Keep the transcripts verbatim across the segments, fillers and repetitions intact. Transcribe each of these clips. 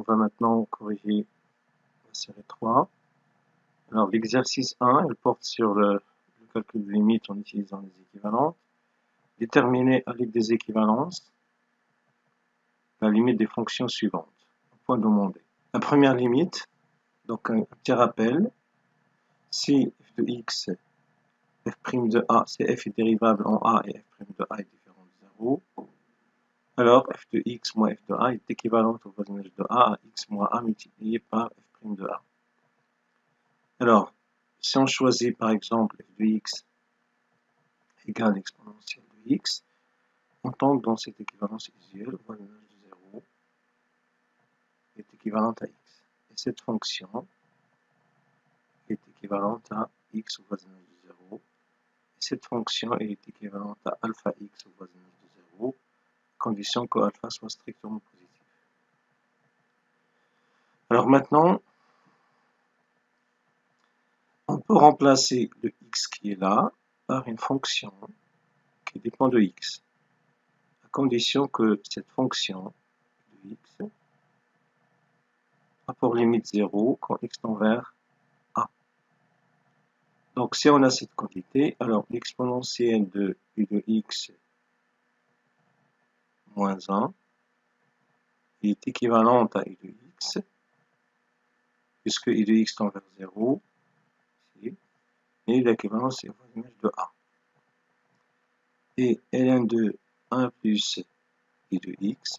va maintenant corriger la série trois. Alors l'exercice un, elle porte sur le, le calcul de limite en utilisant les équivalences. Déterminer avec des équivalences la limite des fonctions suivantes. Point demandé. La première limite, donc un petit rappel, si f de x, f' de a, si f est dérivable en a et f' de a est différent de zéro, alors f de x moins f de a est équivalente au voisinage de a à x moins a multiplié par f' de a. Alors, si on choisit par exemple f de x égale exponentielle de x, on tombe dans cette équivalence usuelle, le voisinage de zéro est équivalente à x. Et cette fonction est équivalente à x au voisinage de zéro. Et cette fonction est équivalente à alpha x au voisinage de zéro, à condition que alpha soit strictement positif. Alors maintenant, on peut remplacer le x qui est là par une fonction qui dépend de x, à condition que cette fonction de x a pour limite zéro quand x tend vers a. Donc si on a cette quantité, alors l'exponentielle de u de x moins un est équivalente à u de x, puisque u de x tend vers zéro, et l'équivalence est au voisinage de a. Et ln de un plus u de x,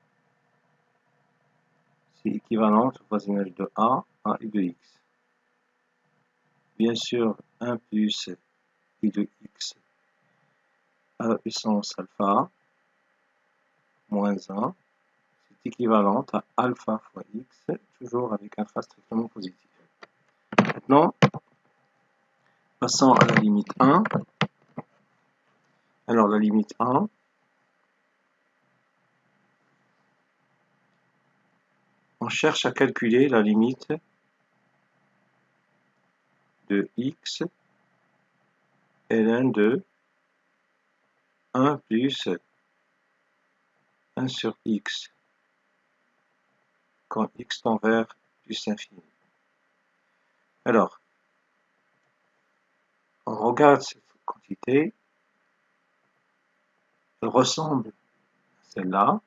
c'est équivalent au voisinage de a à u de x. Bien sûr, un plus u de x à la puissance alpha moins un, c'est équivalent à alpha fois x, toujours avec alpha strictement positif. Maintenant, passons à la limite un. Alors, la limite un, on cherche à calculer la limite de x ln de un plus un sur x quand x tend vers plus infini. Alors, on regarde cette quantité, elle ressemble à celle-là.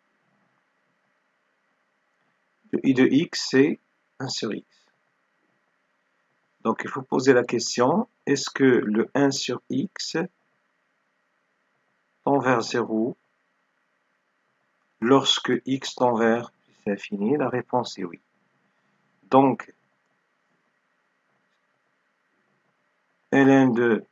Le i de x, c'est un sur x. Donc, il faut poser la question, est-ce que le un sur x tend vers zéro lorsque x tend vers plus infini? La réponse est oui. Donc, ln de,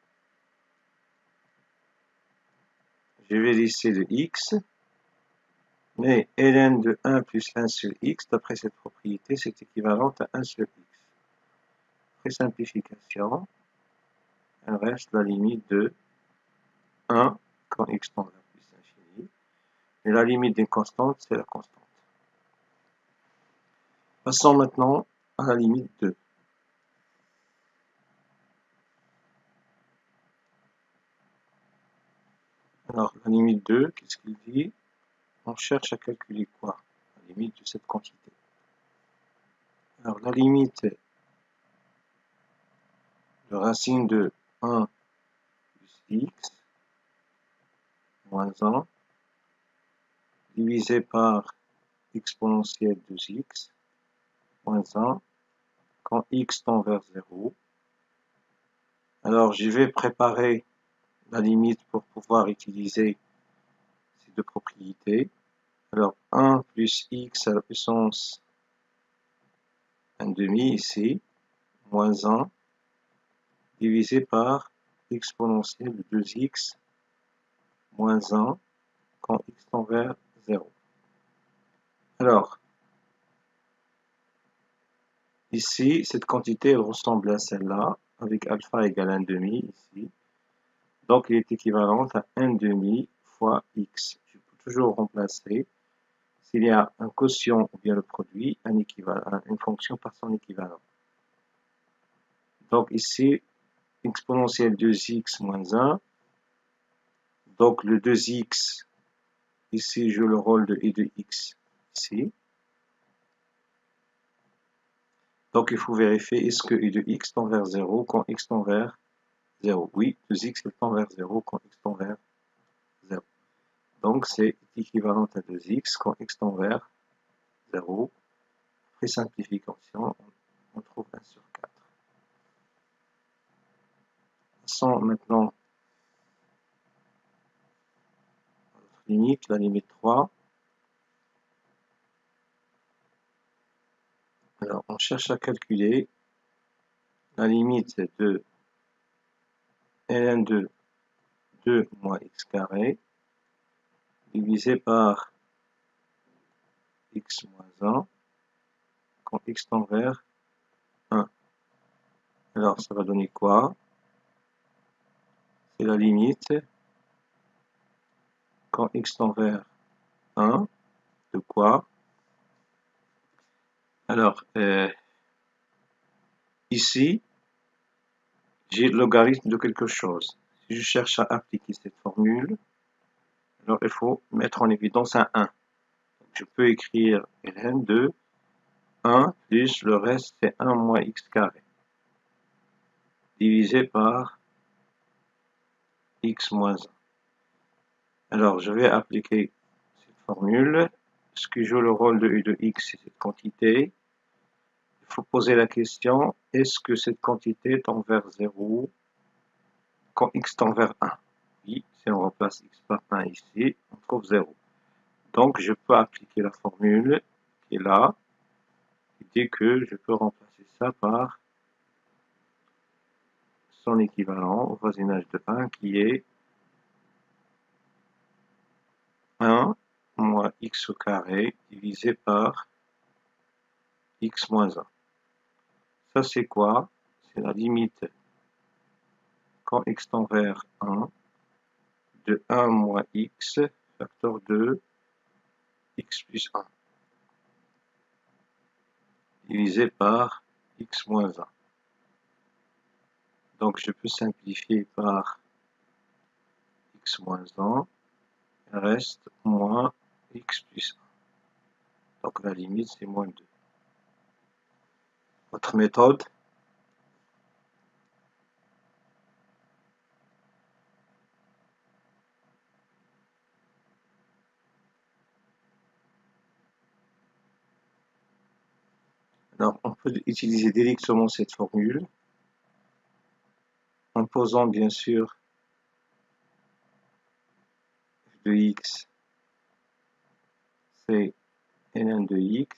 je vais laisser de x, mais ln de un plus un sur x, d'après cette propriété, c'est équivalent à un sur x. Après simplification, il reste la limite de un quand x tend vers plus infini. Et la limite d'une constante, c'est la constante. Passons maintenant à la limite deux. Alors, la limite deux, qu'est-ce qu'il dit? On cherche à calculer quoi? La limite de cette quantité. Alors, la limite de racine de un plus x moins un divisé par exponentielle de x moins un quand x tend vers zéro. Alors, je vais préparer la limite pour pouvoir utiliser ces deux propriétés. Alors, un plus x à la puissance un demi ici, moins un, divisé par exponentielle de deux x moins un quand x tend vers zéro. Alors, ici, cette quantité elle ressemble à celle-là, avec alpha égale un demi ici. Donc, il est équivalent à un demi fois x. Je peux toujours remplacer, s'il y a un quotient ou bien le produit, un équivalent, une fonction par son équivalent. Donc, ici, exponentielle deux x moins un. Donc, le deux x, ici, joue le rôle de i de x, ici. Donc il faut vérifier est-ce que u de x tend vers zéro quand x tend vers zéro. Oui, deux x tend vers zéro quand x tend vers zéro. Donc c'est équivalent à deux x quand x tend vers zéro. Après simplification, on trouve un sur quatre. Passons maintenant à notre limite, la limite trois. Alors on cherche à calculer la limite de ln de deux moins x carré divisé par x moins un quand x tend vers un. Alors ça va donner quoi? C'est la limite quand x tend vers un de quoi? Alors euh, ici j'ai le logarithme de quelque chose. Si je cherche à appliquer cette formule, alors il faut mettre en évidence un un. Donc, je peux écrire ln de un plus le reste c'est un moins x carré divisé par x moins un. Alors je vais appliquer cette formule. Ce qui joue le rôle de u de x, c'est cette quantité. Il faut poser la question, est-ce que cette quantité tend vers zéro quand x tend vers un? Oui, si on remplace x par un ici, on trouve zéro. Donc je peux appliquer la formule qui est là, qui dit que je peux remplacer ça par son équivalent au voisinage de un qui est un moins x au carré divisé par x moins un. Ça c'est quoi? C'est la limite quand x tend vers un de un moins x facteur de x plus un divisé par x moins un. Donc je peux simplifier par x moins un, il reste moins x plus un. Donc la limite c'est moins deux. Autre méthode, alors on peut utiliser directement cette formule en posant bien sûr f de x c'est ln de x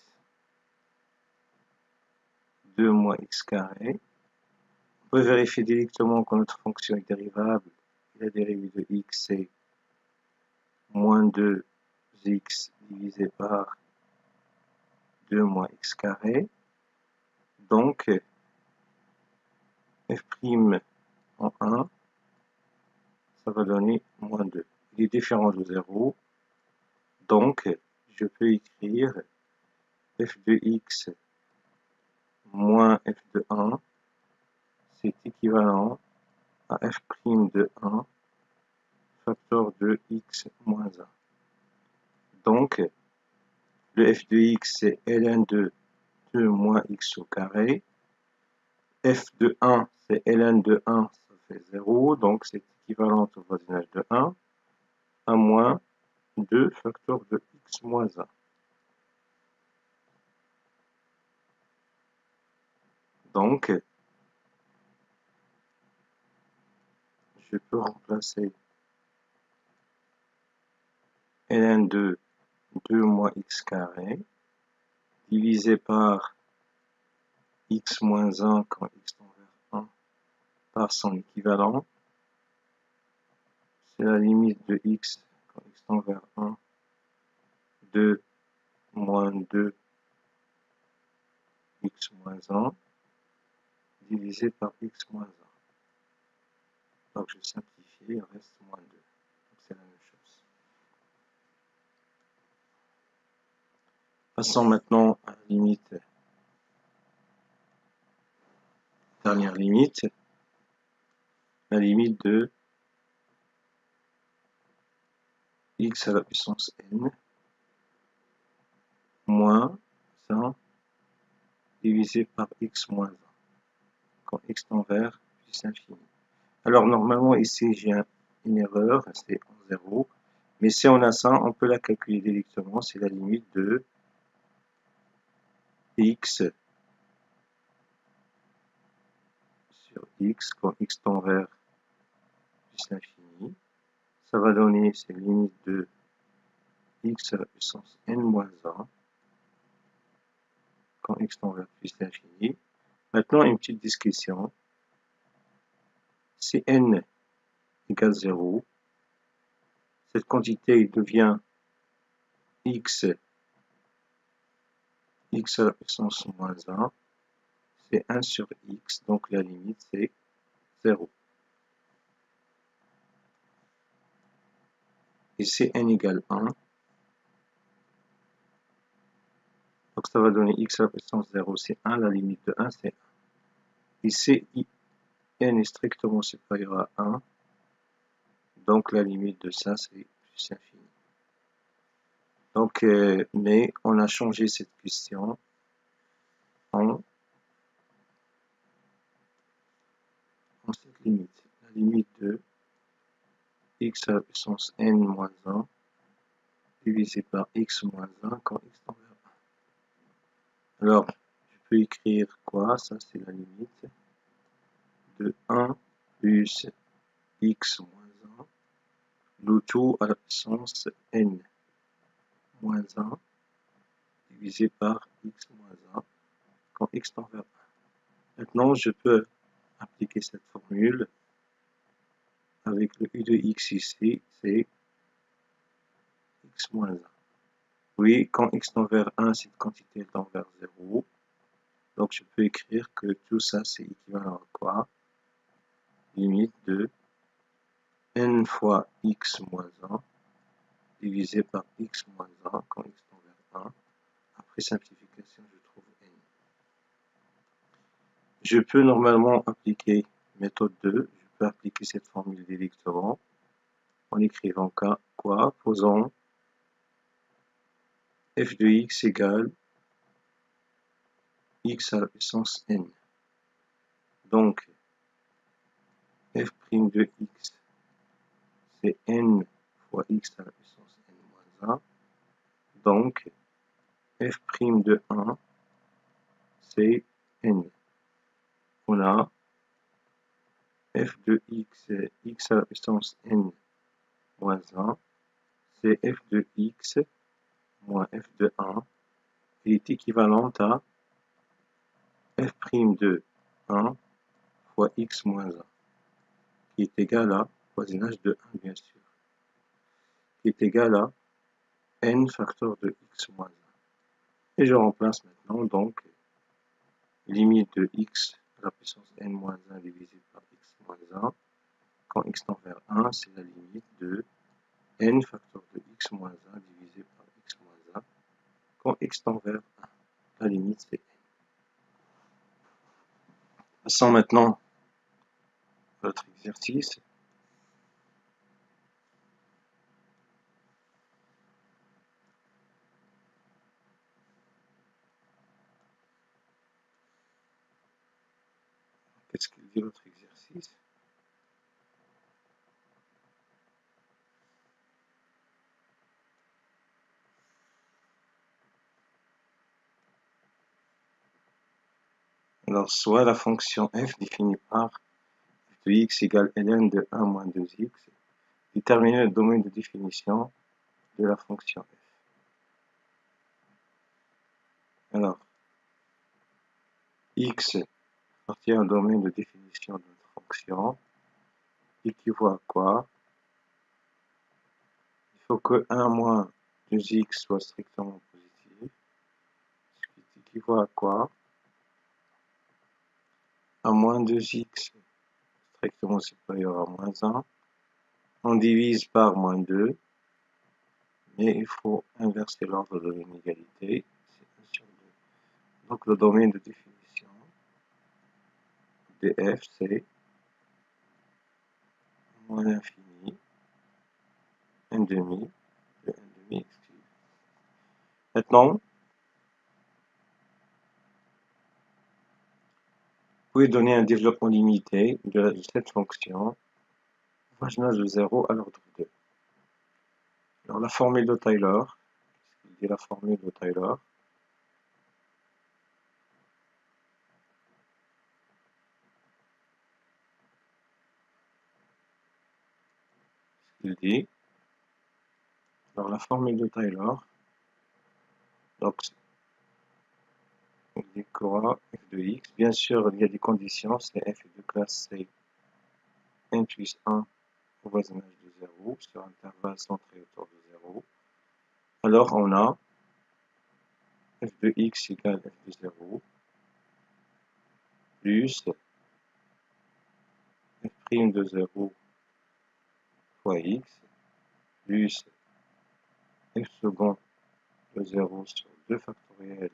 deux moins x carré. On peut vérifier directement que notre fonction est dérivable. La dérivée de x c'est moins deux x divisé par deux moins x carré. Donc f' en un, ça va donner moins deux. Il est différent de zéro. Donc je peux écrire f de x moins f de un, c'est équivalent à f' de un facteur de x moins un. Donc le f de x c'est ln de deux moins x au carré. F de un c'est ln de un, ça fait zéro, donc c'est équivalent au voisinage de un. un moins deux facteur de x moins un. Donc je peux remplacer ln de deux moins x carré divisé par x moins un quand x tend vers un par son équivalent. C'est la limite de x quand x tend vers un, deux moins deux x moins un divisé par x moins un. Donc je simplifie, il reste moins deux. Donc c'est la même chose. Passons maintenant à la limite, dernière limite, la limite de x à la puissance n moins un divisé par x moins un, quand x tend vers plus infini. Alors normalement ici j'ai un, une erreur, c'est en zéro, mais si on a ça, on peut la calculer directement, c'est la limite de x sur x quand x tend vers plus l'infini. Ça va donner, c'est la limite de x à la puissance n moins un quand x tend vers plus l'infini. Maintenant, une petite discussion. Si n égale zéro, cette quantité devient x, x à la puissance moins un, c'est un sur x, donc la limite c'est zéro. Et si n égale un, donc ça va donner x à la puissance zéro, c'est un, la limite de un c'est un. Et si n est strictement supérieur à un, donc la limite de ça c'est plus infini. Donc, euh, mais on a changé cette question en, en cette limite. La limite de x à la puissance n moins un divisé par x moins un quand x tend vers un. Alors, je peux écrire quoi? Ça, c'est la limite de un plus x moins un, le tout à la puissance n moins un divisé par x moins un quand x tend vers un. Maintenant, je peux appliquer cette formule avec le u de x ici, c'est x moins un. Oui, quand x tend vers un, cette quantité tend vers zéro. Donc, je peux écrire que tout ça, c'est équivalent à quoi? Limite de n fois x moins un divisé par x moins un quand x tend vers un. Après simplification, je trouve n. Je peux normalement appliquer méthode deux. Je peux appliquer cette formule directement en écrivant quoi? Posons f de x égale x à la puissance n. Donc, f' de x, c'est n fois x à la puissance n moins un. Donc, f' de un, c'est n. On a f de x, x à la puissance n moins un, c'est f de x moins f de un, qui est équivalente à f' de un fois x moins un, qui est égal à voisinage de un, bien sûr, qui est égal à n facteur de x moins un. Et je remplace maintenant, donc, limite de x à la puissance n moins un divisé par x moins un, quand x tend vers un, c'est la limite de n facteur de x moins un divisé par x moins un, quand x tend vers un. La limite, c'est n. Passons maintenant à notre exercice. Qu'est-ce qu'il dit notre exercice? Alors, soit la fonction f définie par f de x égale ln de un moins deux x, déterminer le domaine de définition de la fonction f. Alors, x appartient au domaine de définition de notre fonction, équivaut à quoi? Il faut que un moins deux x soit strictement positif, ce qui équivaut à quoi? À moins deux x strictement supérieur à moins un. On divise par moins deux, mais il faut inverser l'ordre de l'inégalité, c'est un sur deux. Donc le domaine de définition de f, c'est moins l'infini, un demi, de un demi, excusez. Maintenant, pouvez donner un développement limité de cette fonction, voisinage de zéro à l'ordre deux. Alors la formule de Taylor, qu'est-ce qu'il dit la formule de Taylor? Il dit, alors la formule de Taylor, donc il dit quoi? F de x, bien sûr il y a des conditions, c'est f de classe C, n plus un au voisinage de zéro, sur intervalle centré autour de zéro. Alors on a f de x égale f de zéro, plus f' de zéro fois x, plus f second de zéro sur deux factoriels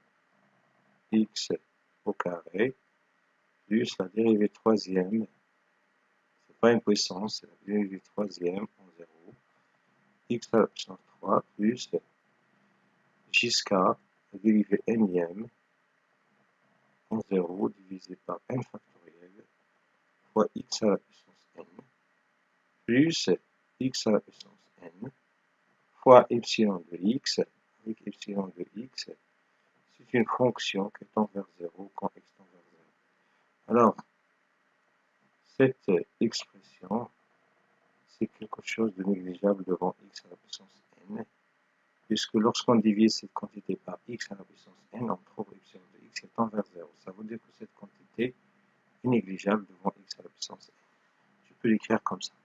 x au carré, plus la dérivée troisième, c'est pas une puissance, c'est la dérivée troisième en zéro, x à la puissance trois, plus jusqu'à la dérivée n-ième en zéro divisé par n factoriel fois x à la puissance n, plus x à la puissance n fois epsilon de x, avec epsilon de x, c'est une fonction qui tend vers zéro quand x tend vers zéro. Alors, cette expression, c'est quelque chose de négligeable devant x à la puissance n, puisque lorsqu'on divise cette quantité par x à la puissance n, on trouve epsilon de x qui tend vers zéro. Ça veut dire que cette quantité est négligeable devant x à la puissance n. Je peux l'écrire comme ça.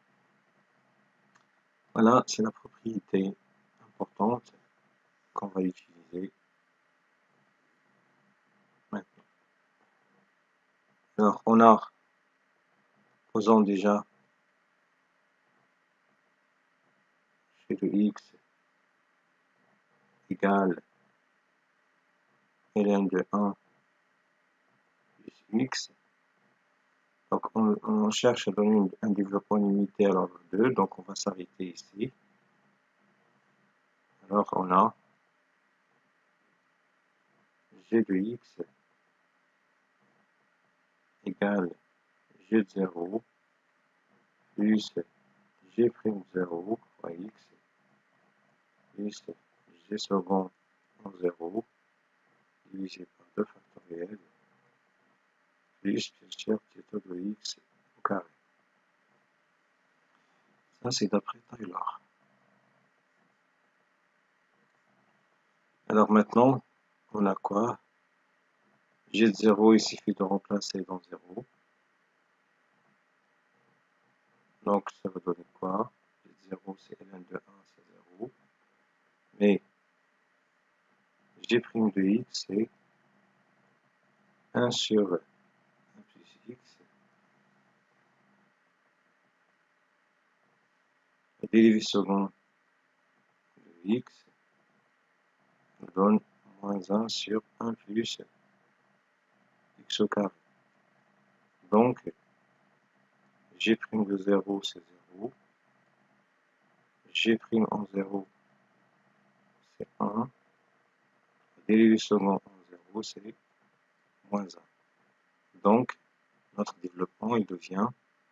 Voilà, c'est la propriété importante qu'on va utiliser maintenant. Alors, on a, posons déjà chez le x égale ln de un plus x. Donc, on, on cherche à donner un développement limité à l'ordre deux, donc on va s'arrêter ici. Alors, on a g de x égale g de zéro plus g' de zéro fois x plus g second en zéro divisé par deux factoriels plus bien sûr θ de x au carré. Ça, c'est d'après Taylor. Alors maintenant, on a quoi? G de zéro, il suffit de remplacer dans zéro. Donc, ça va donner quoi? G de zéro, c'est ln de un, c'est zéro. Mais g' de x, c'est un sur un plus x. La dérivée seconde de x donne moins un sur un plus x au carré. Donc, g' de zéro, c'est zéro. G' en zéro, c'est un. La dérivée seconde en zéro, c'est moins un. Donc, notre développement, il devient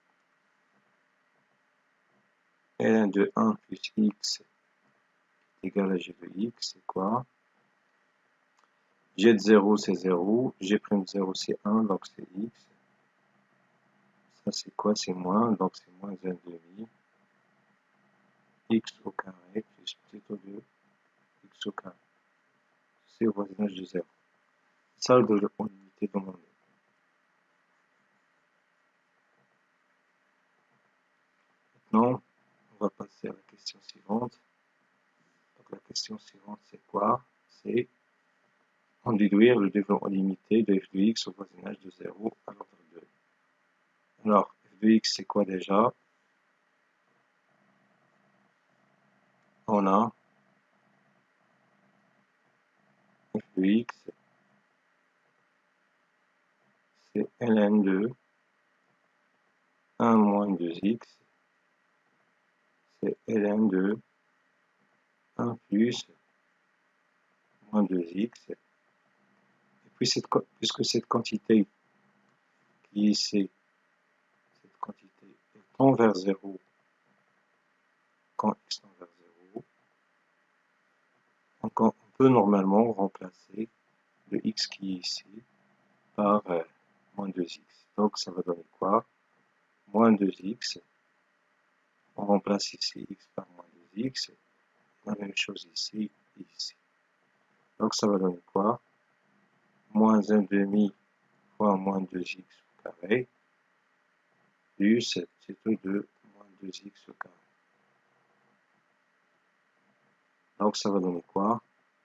ln de un plus x égale à g de x, c'est quoi? G de zéro, c'est zéro. G' de zéro, c'est un, donc c'est x. Ça, c'est quoi? C'est moins, donc c'est moins un demi. X au carré plus θ de x au carré. C'est au voisinage de zéro. Ça, le développement limité demandé. Maintenant, on va passer à la question suivante. Donc, la question suivante, c'est quoi? C'est en déduire le développement limité de f de x au voisinage de zéro à l'ordre deux. Alors, f de x, c'est quoi déjà? On a f de x, c'est ln de un moins deux x, c'est ln de un plus moins deux x. Et puis, cette, puisque cette quantité qui est ici, cette quantité, elle tend vers zéro quand x tend vers zéro. Donc on peut normalement remplacer le x qui est ici par euh, moins deux x. Donc ça va donner quoi? Moins deux x. On remplace ici x par moins deux x. La même chose ici et ici. Donc ça va donner quoi? Moins un demi fois moins deux x au carré plus t o de moins deux x au carré. Donc ça va donner quoi?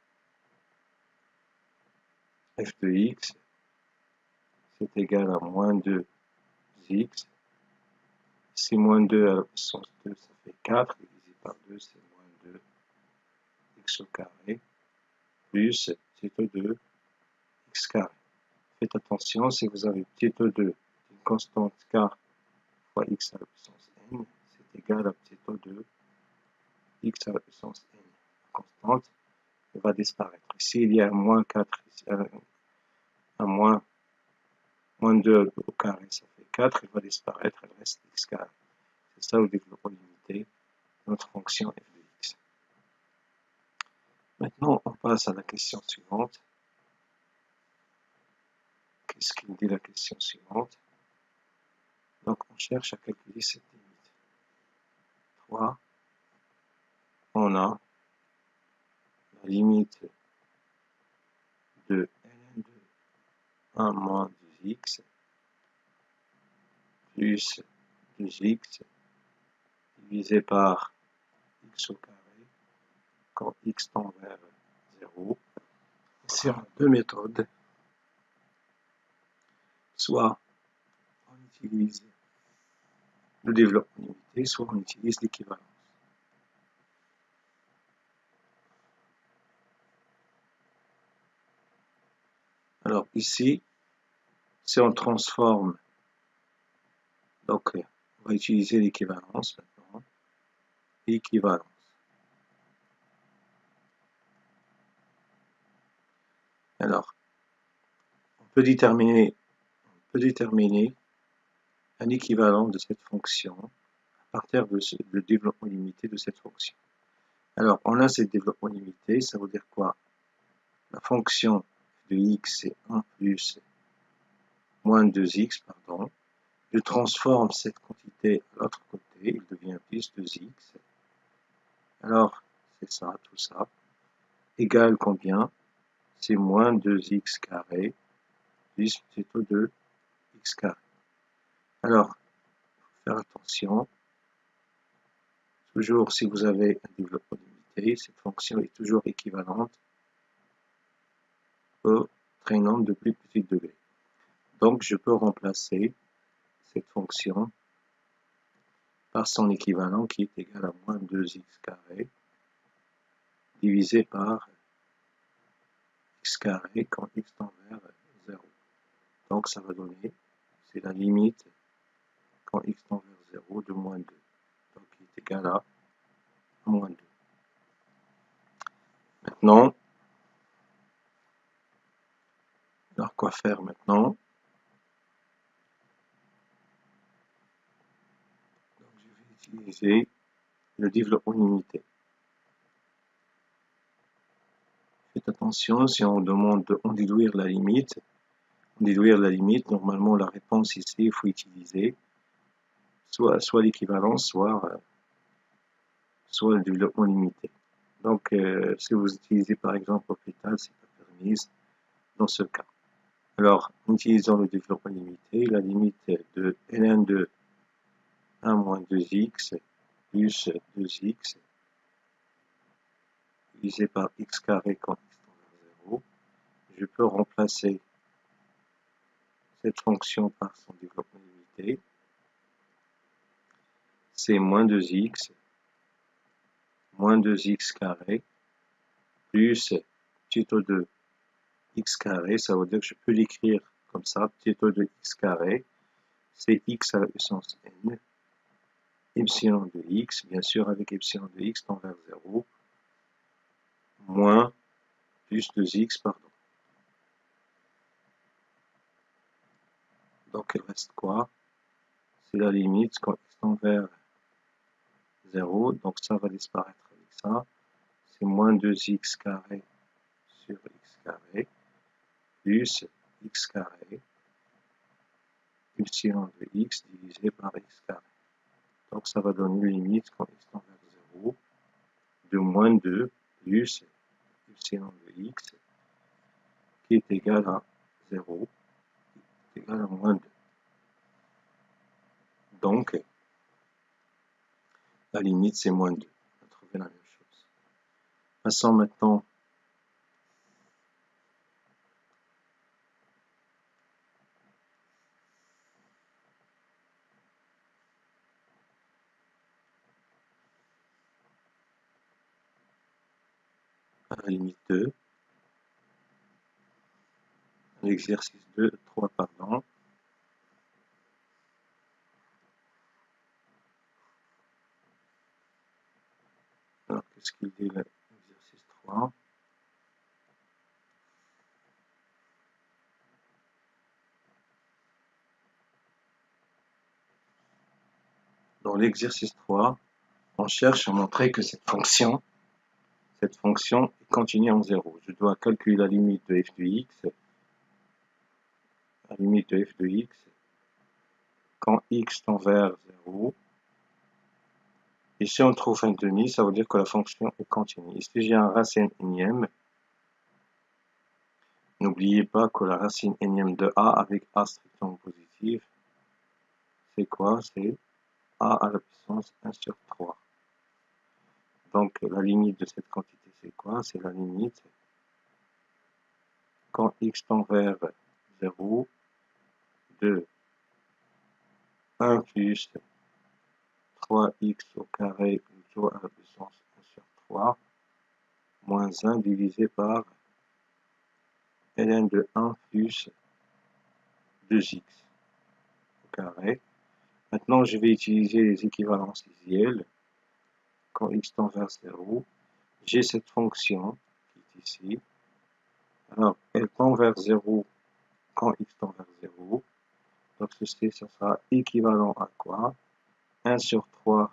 F de x, c'est égal à moins deux x. Ici, moins deux à la puissance deux, ça fait quatre. Divisé par deux, c'est moins deux x au carré. Plus t o de x carré. Faites attention, si vous avez t o de une constante k fois x à la puissance n, c'est égal à t o de x à la puissance n. La constante va disparaître. Ici, il y a moins quatre, ici, à moins, moins deux au carré, ça fait quatre, il va disparaître, il reste x carré. C'est ça le développement limité de notre fonction f de x. Maintenant, on passe à la question suivante. Qu'est-ce qu'il dit la question suivante? Donc, on cherche à calculer cette limite. trois, on a la limite de ln de un moins deux x plus deux x divisé par x au carré quand x tend vers zéro. Ici, on a deux méthodes. Soit on utilise le développement limité, soit on utilise l'équivalence. Alors ici, si on transforme, donc on va utiliser l'équivalence maintenant. Équivalence. Alors, on peut déterminer, on peut déterminer un équivalent de cette fonction à partir de ce, de développement limité de cette fonction. Alors, on a ce développement limité, ça veut dire quoi? La fonction de x, c'est un plus moins deux x, pardon. Je transforme cette quantité à l'autre côté, il devient plus deux x. Alors, c'est ça, tout ça, égale combien? C'est moins deux x carré plus t o de x carré. Alors, il faut faire attention. Toujours, si vous avez un développement limité, cette fonction est toujours équivalente au trinombre de plus petit degré. Donc, je peux remplacer cette fonction par son équivalent qui est égal à moins deux x carré divisé par x carré quand x tend vers zéro. Donc, ça va donner, c'est la limite quand x tend vers zéro de moins deux. Donc, il est égal à moins deux. Maintenant, alors quoi faire maintenant? Donc, je vais utiliser le développement limité. Faites attention, si on demande de déduire la limite, déduire la limite, normalement la réponse ici, il faut utiliser soit, soit l'équivalence, soit, euh, soit le développement limité. Donc, euh, si vous utilisez par exemple l'hôpital, c'est pas permis dans ce cas. Alors, en utilisant le développement limité, la limite de ln de un moins deux x plus deux x divisé par x carré quand x tend vers zéro, je peux remplacer cette fonction par son développement limité. C'est moins deux x moins deux x carré plus t o de x carré, ça veut dire que je peux l'écrire comme ça, t o de x carré, c'est x à la puissance n, epsilon de x, bien sûr avec epsilon de x tend vers zéro, moins plus deux x, pardon. Donc il reste quoi? C'est la limite quand x tend vers zéro, donc ça va disparaître avec ça. C'est moins deux x carré sur x carré plus x carré epsilon de x divisé par x carré. Donc ça va donner limite quand x tend vers zéro de moins deux plus epsilon de x qui est égal à zéro, qui est égal à moins deux. Donc la limite c'est moins deux. On va trouver la même chose. Passons maintenant à la limite deux. L'exercice deux, trois, pardon. Alors, qu'est-ce qu'il dit l'exercice trois? Dans l'exercice trois, on cherche à montrer que cette fonction, cette fonction est continue en zéro. Je dois calculer la limite de f de x, la limite de f de x, quand x tend vers zéro. Et si on trouve un demi, ça veut dire que la fonction est continue. Et si j'ai un racine énième, n'oubliez pas que la racine énième de a avec a strictement positive, c'est quoi? C'est a à la puissance un sur trois. Donc la limite de cette quantité, c'est quoi? C'est la limite quand x tend vers zéro de un plus trois x au carré plutôt à la puissance un sur trois moins un divisé par ln de un plus deux x au carré. Maintenant, je vais utiliser les équivalences lisielles. Quand x tend vers zéro, j'ai cette fonction qui est ici. Alors, elle tend vers zéro quand x tend vers zéro. Donc, ceci, ça sera équivalent à quoi? un sur trois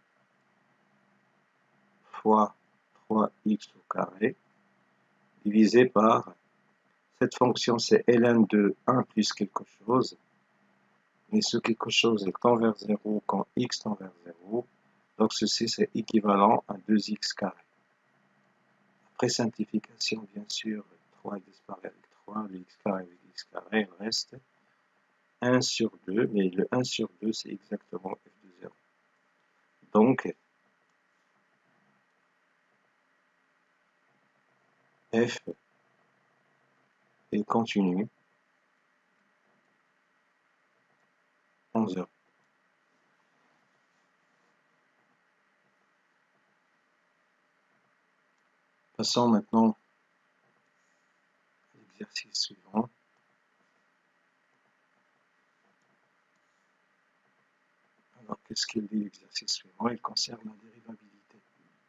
fois trois x au carré, divisé par, cette fonction c'est ln de un plus quelque chose, mais ce quelque chose est tend vers zéro quand x tend vers zéro, donc ceci c'est équivalent à deux x carré. Après simplification, bien sûr, trois disparaît avec trois, le x carré avec x carré, il reste un sur deux, mais le un sur deux c'est exactement f de zéro. Donc, f est continu en zéro. Passons maintenant à l'exercice suivant. Alors, qu'est-ce qu'il dit l'exercice suivant? Il concerne la dérivabilité.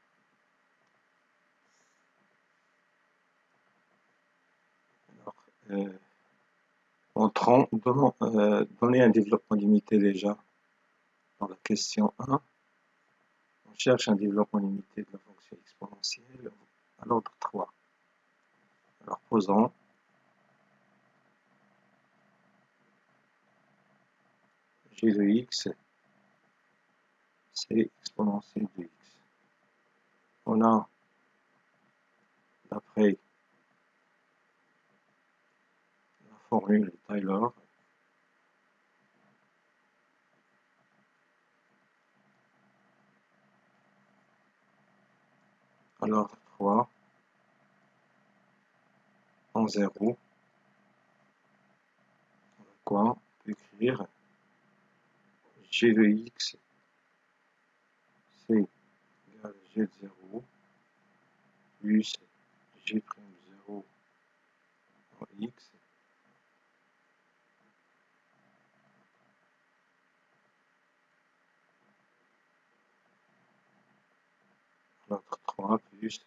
Alors, euh, entrons, donnons, euh, donner un développement limité déjà dans la question un. On cherche un développement limité de la fonction exponentielle à l'ordre trois. Alors, posons. G de x, c'est exponentielle de x. On a, d'après la formule de Taylor, à l'ordre trois, en zéro, quoi? On peut écrire g de x, c'est égal à g de zéro, plus g' zéro en x, l'ordre trois, plus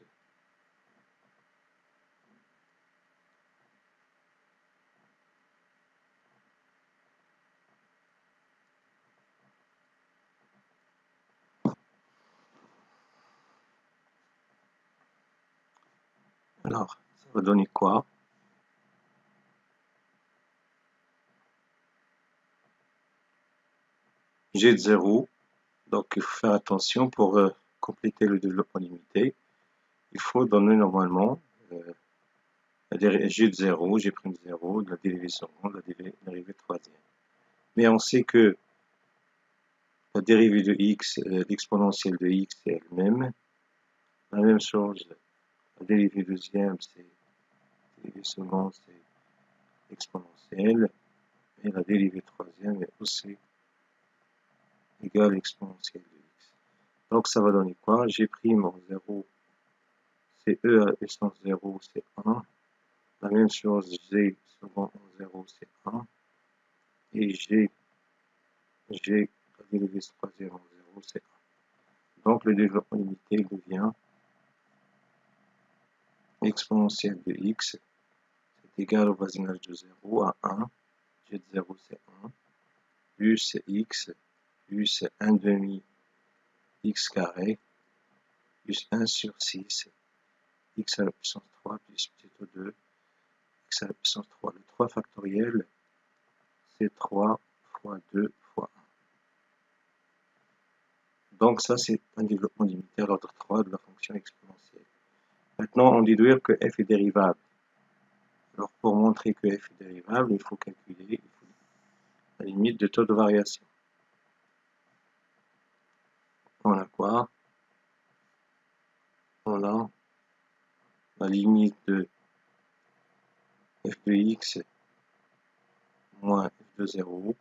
Alors, ça va donner quoi? G de zéro. Donc, il faut faire attention pour euh, compléter le développement limité. Il faut donner normalement euh, G de zéro, G' de zéro, de la dérivée seconde, la dérivée troisième. Mais on sait que la dérivée de x, euh, l'exponentielle de x, c'est elle-même. La même chose, la dérivée deuxième, c'est la dérivée seconde, c'est exponentielle. Et la dérivée troisième est aussi égale exponentielle de x. Donc ça va donner quoi? G' en zéro, c'est e à la puissance zéro, c'est un. La même chose, g second en zéro, c'est un. Et g, g, la dérivée troisième en zéro, c'est un. Donc le développement limité devient exponentielle de x, c'est égal au voisinage de zéro à un. G de zéro, c'est un. Plus x, plus un demi x carré, plus un sur six, x à la puissance trois, plus plutôt deux, x à la puissance trois. Le trois factoriel, c'est trois fois deux fois un. Donc ça, c'est un développement limité à l'ordre trois de la fonction exponentielle. Maintenant, on déduire que f est dérivable. Alors, pour montrer que f est dérivable, il faut calculer il faut la limite de taux de variation. On a quoi? On a la limite de f de x moins f de zéro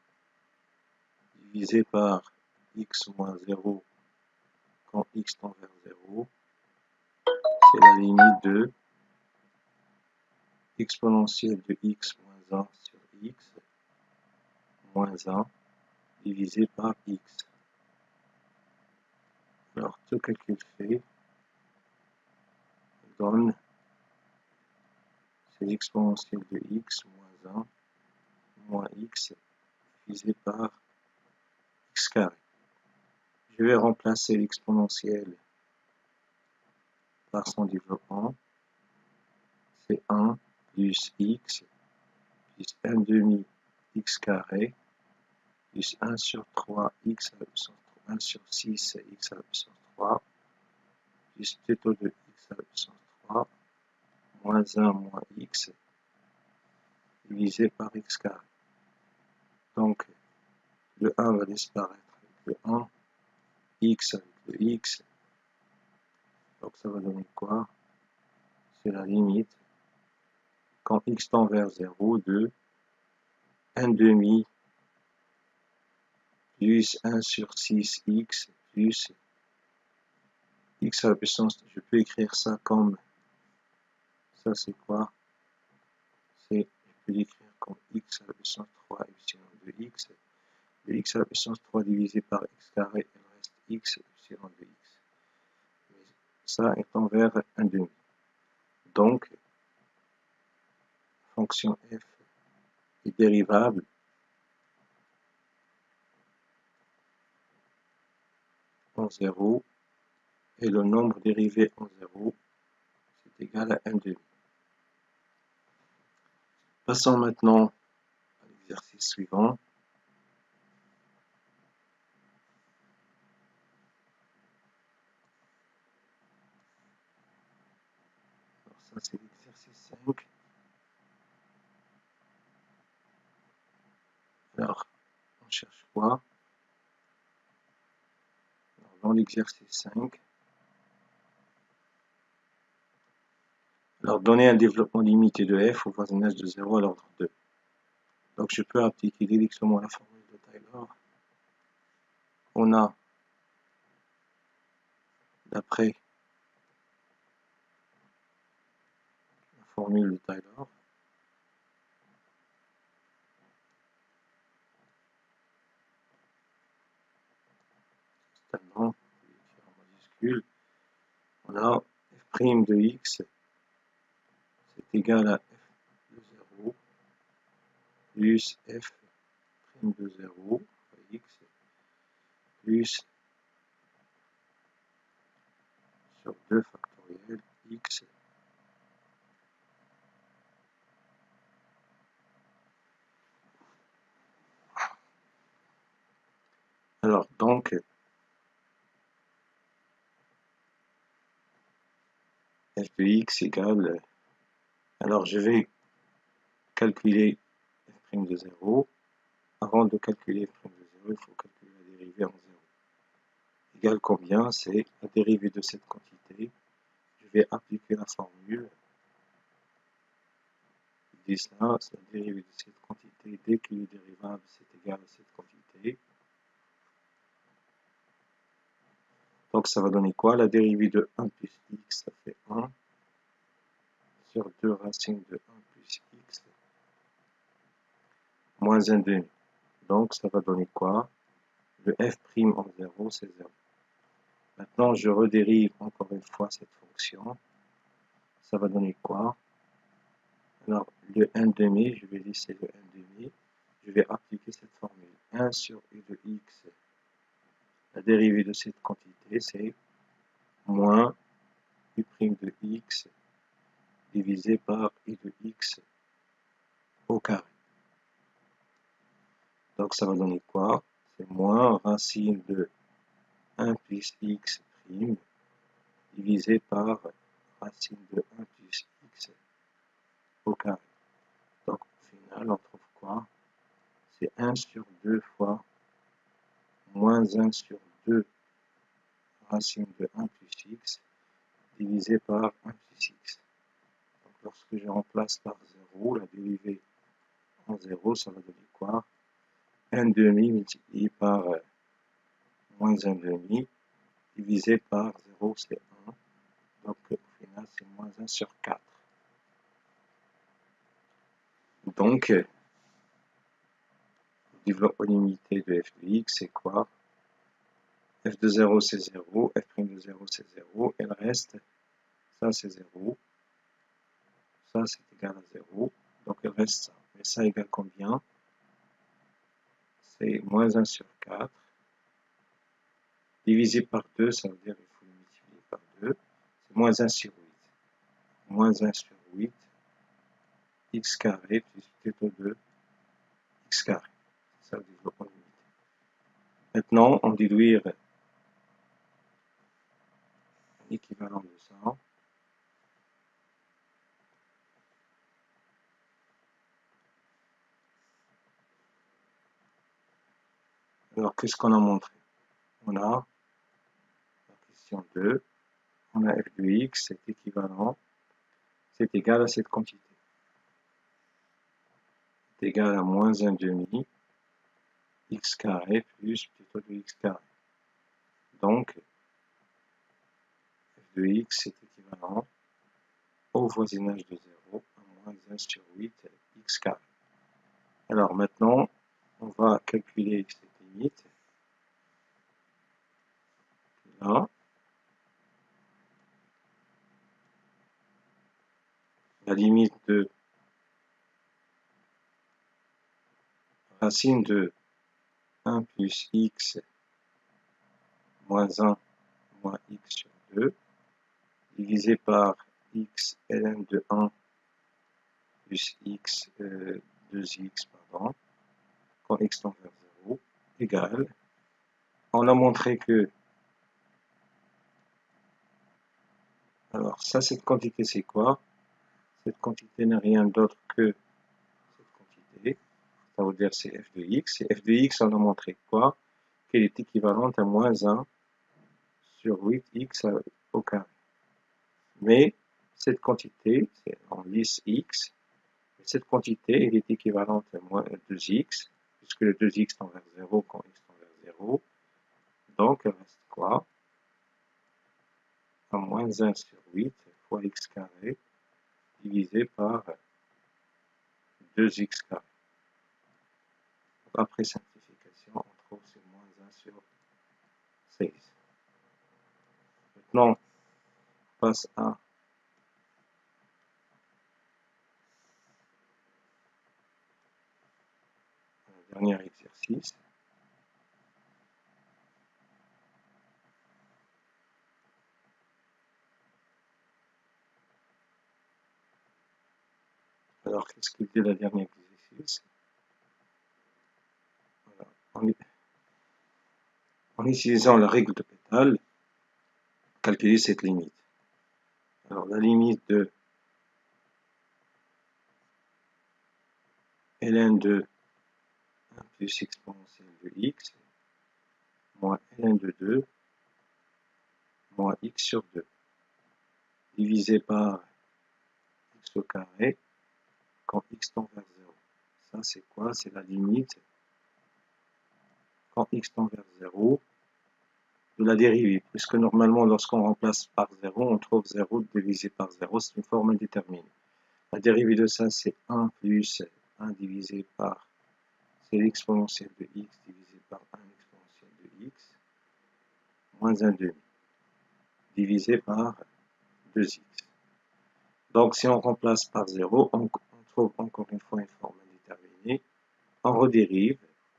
divisé par x moins zéro quand x tend vers zéro. C'est la limite de exponentielle de x moins un sur x moins un divisé par x. Alors, tout calcul fait donne, c'est l'exponentielle de x moins un moins x divisé par x carré. Je vais remplacer l'exponentielle par son développement. C'est un plus x plus un demi x carré plus un sur trois x à la puissance trois, un sur six x à la puissance trois plus plutôt de x à la puissance trois moins un moins x divisé par x carré. Donc, le un va disparaître avec le un, x avec le x. Donc, ça va donner quoi? C'est la limite, quand x tend vers zéro, de un demi plus un sur six x plus x à la puissance, je peux écrire ça comme, ça c'est quoi? C'est, je peux l'écrire comme x à la puissance trois epsilon de x. Le x à la puissance trois divisé par x carré, il reste x epsilon de x. Mais ça est envers un demi. Donc, fonction f est dérivable en zéro et le nombre dérivé en zéro, c'est égal à un demi. Passons maintenant à l'exercice suivant. Alors ça c'est l'exercice cinq. Alors, on cherche quoi? Alors, dans l'exercice cinq, alors donner un développement limité de f au voisinage de zéro à l'ordre deux. Donc je peux appliquer directement la formule de Taylor. On a, d'après la formule de Taylor, c'est un nom, en majuscule, on a f' de x, c'est égal à f de zéro, plus f' de zéro, x, plus sur deux factoriel, x Alors, donc, f de x égale... Alors, je vais calculer f' de zéro. Avant de calculer f' de zéro, il faut calculer la dérivée en zéro. Égale combien? C'est la dérivée de cette quantité. Je vais appliquer la formule. Je dis cela, c'est la dérivée de cette quantité dès que le dérivable c'est égal à cette quantité. Donc ça va donner quoi? La dérivée de un plus x, ça fait un sur deux racines de un plus x moins un demi. Donc ça va donner quoi? Le f' en zéro, c'est zéro. Maintenant, je redérive encore une fois cette fonction. Ça va donner quoi? Alors, le un demi, je vais laisser le un demi. Je vais appliquer cette formule. un sur u de x. La dérivée de cette quantité, c'est moins u' de x divisé par i de x au carré. Donc, ça va donner quoi? C'est moins racine de un plus x' divisé par racine de un plus x au carré. Donc, au final, on trouve quoi? C'est un sur deux fois moins un sur deux racine de un plus x divisé par un plus x. Donc, lorsque je remplace par zéro, la dérivée en zéro, ça va donner quoi? un demi multiplié par euh, moins un demi divisé par zéro, c'est un. Donc, au final, c'est moins un sur quatre. Donc, le développement limité de f de x, c'est quoi? F de zéro, c'est zéro. F' de zéro, c'est zéro. Et le reste, ça, c'est zéro. Ça, c'est égal à zéro. Donc, il reste ça. Mais ça égale combien? C'est moins un sur quatre. Divisé par deux, ça veut dire qu'il faut le multiplier par deux. C'est moins un sur huit. Moins un sur huit. X carré plus plutôt deux. X carré. C'est ça le développement limité. Maintenant, on déduire l'équivalent de ça. Alors, qu'est-ce qu'on a montré? On a la question deux. On a f de x, c'est équivalent. C'est égal à cette quantité. C'est égal à moins un demi x carré plus plutôt deux x carré. Donc, f de x est équivalent au voisinage de zéro à moins un sur huit x carré. Alors maintenant, on va calculer cette limite. Là, la limite de racine de un plus x moins un moins x sur deux divisé par x ln de un plus x euh, deux x pardon, quand x tend vers zéro égale. On a montré que alors ça, cette quantité c'est quoi? Cette quantité n'est rien d'autre que cette quantité. Ça veut dire c'est f de x. Et f de x, on a montré quoi? Qu'elle est équivalente à moins un sur huit x au carré. Mais cette quantité, c'est en lisse x, cette quantité elle est équivalente à moins deux x, puisque le deux x tend vers zéro quand x tend vers zéro. Donc, il reste quoi? À moins un sur huit fois x carré divisé par deux x carré. Après simplification, on trouve c'est moins un sur seize. Maintenant, on passe à un dernier exercice. Alors, qu'est-ce qu'il dit le dernier exercice? Voilà. On est... en utilisant la règle de Pétale, calculer cette limite. Alors la limite de ln de un plus exponentielle de x moins ln de deux moins x sur deux divisé par x au carré quand x tend vers zéro. Ça c'est quoi? C'est la limite quand x tend vers zéro de la dérivée, puisque normalement lorsqu'on remplace par zéro, on trouve zéro divisé par zéro, c'est une forme indéterminée. La dérivée de ça c'est un plus un divisé par, c'est l'exponentielle de x divisé par un exponentielle de x moins un demi divisé par deux x. Donc si on remplace par zéro, on, on trouve encore une fois une forme indéterminée. On redérive.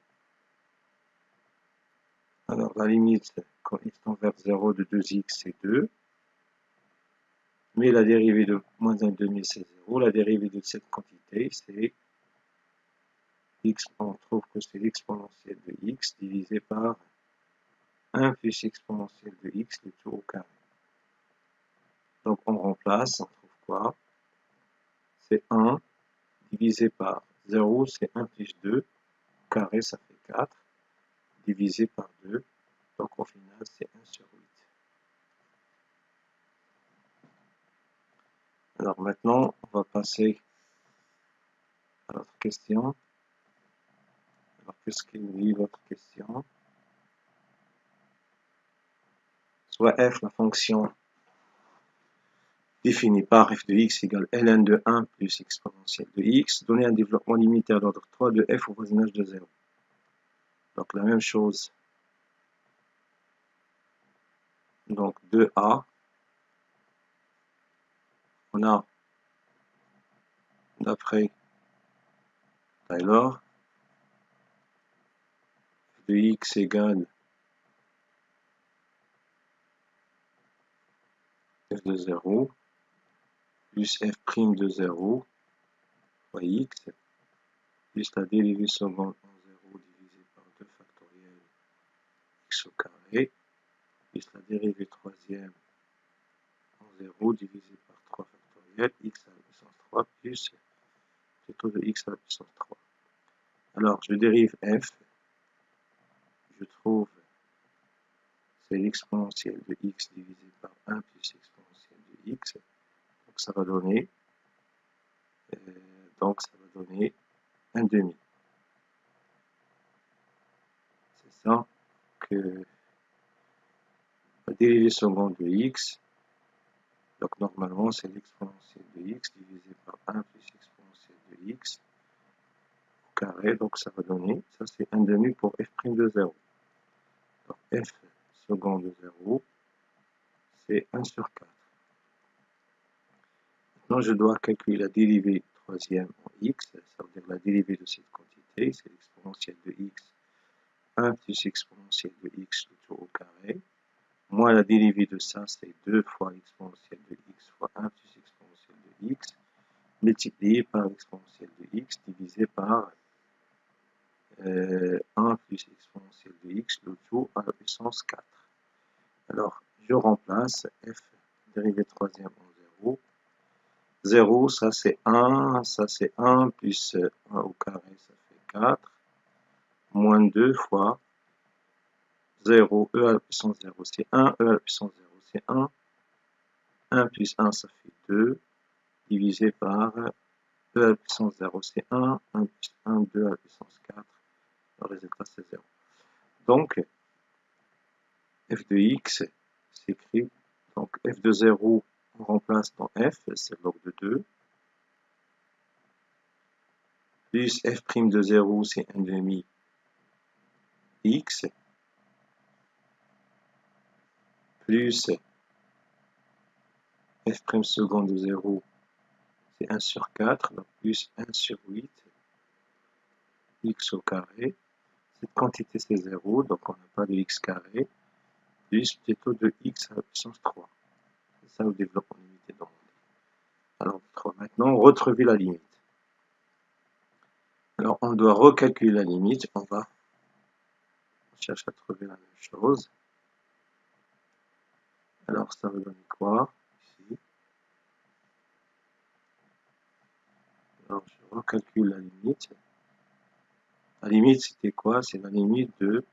Alors la limite quand x tend vers zéro de deux x c'est deux. Mais la dérivée de moins un demi c'est zéro. La dérivée de cette quantité c'est x, on trouve que c'est l'exponentielle de x divisé par un plus exponentielle de x, le tout au carré. Donc on remplace, on trouve quoi? C'est un divisé par zéro, c'est un plus deux, carré ça fait quatre, divisé par deux, donc au final c'est un sur huit. Alors maintenant on va passer à notre question. Alors qu'est-ce qu'il dit votre question? Soit f, la fonction définie par f de x égale ln de un plus exponentielle de x, donner un développement limité à l'ordre trois de f au voisinage de zéro. Donc la même chose. Donc deux a, on a d'après Taylor, f de x égale f de zéro plus f' de zéro fois x plus la dérivée seconde en zéro divisé par deux factoriel x au carré plus la dérivée troisième en zéro divisé par trois factoriel x à la puissance trois plus plutôt de x à la puissance trois. Alors je dérive f, je trouve c'est l'exponentielle de x divisé par un plus exponentielle de x, donc ça va donner euh, donc ça va donner un demi. C'est ça que la dérivée seconde de x, donc normalement c'est l'exponentielle de x divisé par un plus exponentielle de x au carré, donc ça va donner, ça c'est un demi pour f' de zéro. Donc f seconde de zéro, c'est un sur quatre. Maintenant je dois calculer la dérivée troisième en x, ça veut dire la dérivée de cette quantité, c'est l'exponentielle de x, un plus exponentielle de x le tout au carré, moins la dérivée de ça, c'est deux fois l'exponentielle de x fois un plus exponentielle de x, multiplié par l'exponentielle de x, divisé par euh, un plus exponentielle de x, le tout à la puissance quatre. Alors, je remplace f, dérivée troisième en zéro. zéro, ça c'est un, ça c'est un, plus un au carré, ça fait quatre, moins deux fois zéro, e à la puissance zéro, c'est un, e à la puissance zéro, c'est un, un plus un, ça fait deux, divisé par e à la puissance zéro, c'est un, un plus un, deux à la puissance quatre, le résultat c'est zéro. Donc, f de x s'écrit, donc f de zéro, on remplace dans f, c'est log de deux, plus f' de zéro, c'est un demi x, plus f' second de zéro, c'est un sur quatre, donc plus un sur huit, x au carré. Cette quantité c'est zéro, donc on n'a pas de x carré, plus plutôt de x à la puissance trois. C'est ça le développement limité demandé. Alors maintenant, retrouver la limite. Alors on doit recalculer la limite, on va cherche à trouver la même chose. Alors, ça va donner quoi ici? Alors, je recalcule la limite. La limite, c'était quoi? C'est la limite de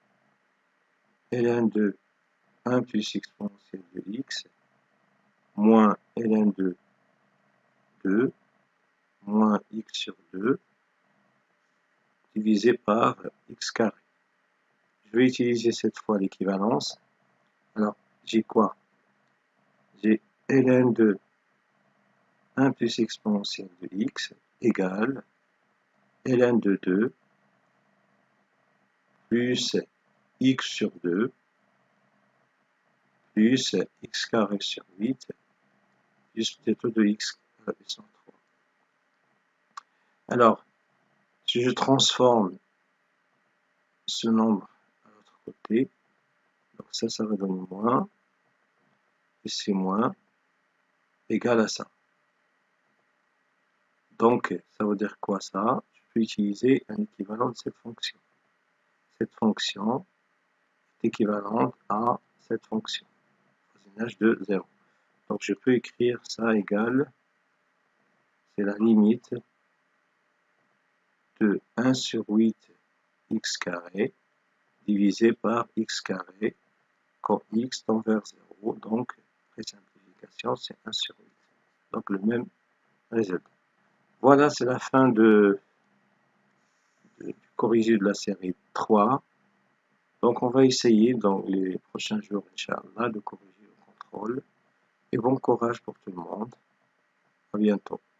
ln de un plus exponentielle de x moins ln de deux moins x sur deux divisé par x carré. Je vais utiliser cette fois l'équivalence. Alors, j'ai quoi? J'ai ln de un plus exponentielle de x égale ln de deux plus x sur deux plus x carré sur huit plus peut-être de x à la puissance trois. Alors, si je transforme ce nombre à l'autre côté, donc ça, ça va donner moins, et c'est moins, égal à ça. Donc, ça veut dire quoi ça? Je peux utiliser un équivalent de cette fonction. Cette fonction est équivalente à cette fonction, voisinage de zéro. Donc, je peux écrire ça égal, c'est la limite de un sur huit x carré divisé par x carré quand x tend vers zéro. Donc, après simplification, c'est un sur huit. Donc, le même résultat. Voilà, c'est la fin de, de, du corrigé de la série trois. Donc, on va essayer dans les prochains jours, Inch'Allah, de corriger le contrôle. Et bon courage pour tout le monde. À bientôt.